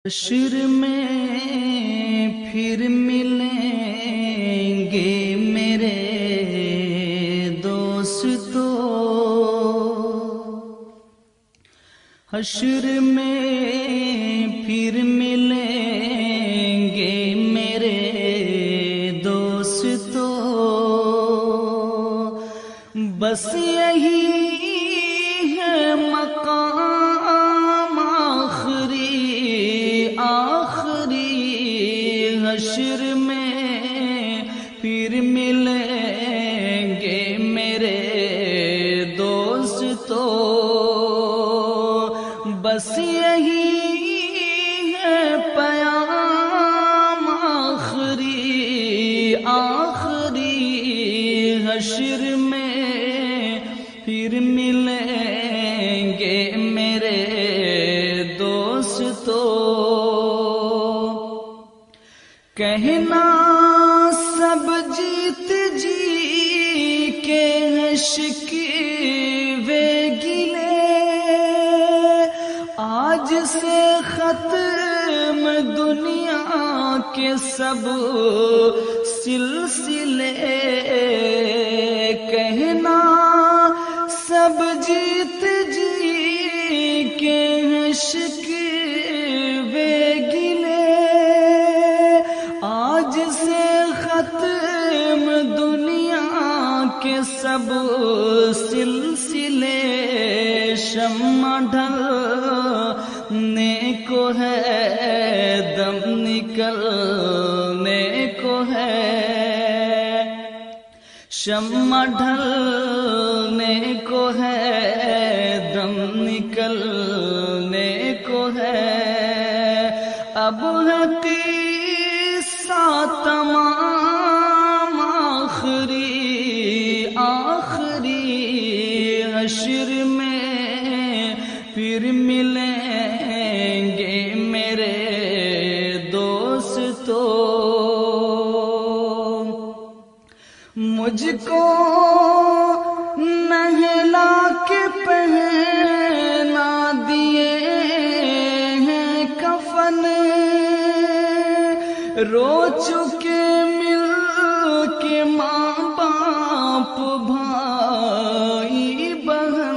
حشر میں پھر ملیں گے میرے دوستو، حشر میں پھر ملیں گے میرے دوستو، بس یہی ہے مقام آخری حشر میں پھر ملیں گے میرے دوستو، بس یہی ہے پیام آخری حشر میں پھر ملیں گے میرے دوستو، کہنا سب جیت جی کے شکوے گلے، آج سے ختم دنیا کے سب سلسلے، کہنا سب جیت جی کے شکوے گلے، آج سے ختم دنیا کے سب سلسلے، شمع ڈھلنے کو ہے دم نکلنے کو ہے، شمع ڈھلنے کو ہے دم نکلنے کو ہے، اب ہے قصہ تمام آخری حشر میں پھر ملیں گے میرے دوستو، مجھ کو نہلا کے پہنا دیے ہیں کفن، رو چکے مل کے ماں باپ بھائی بہن،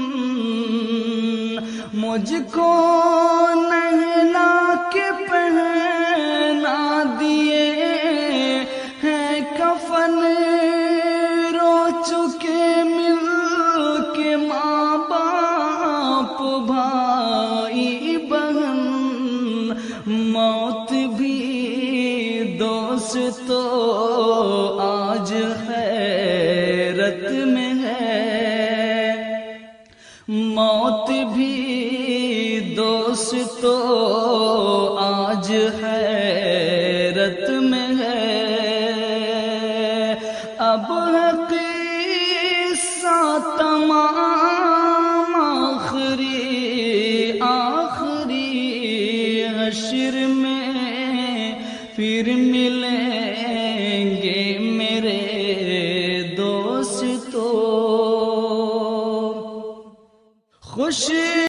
مجھ کو نہلا کے پہنا دیے ہیں کفن، رو چکے مل کے ماں باپ بھائی بہن، موت بھی دوستو آج حیرت میں ہے، موت بھی دوستو آج حیرت میں ہے، اب ہے قصہ تمام آخری حشر میں پھر ملیں گے میرے دوستو، خوش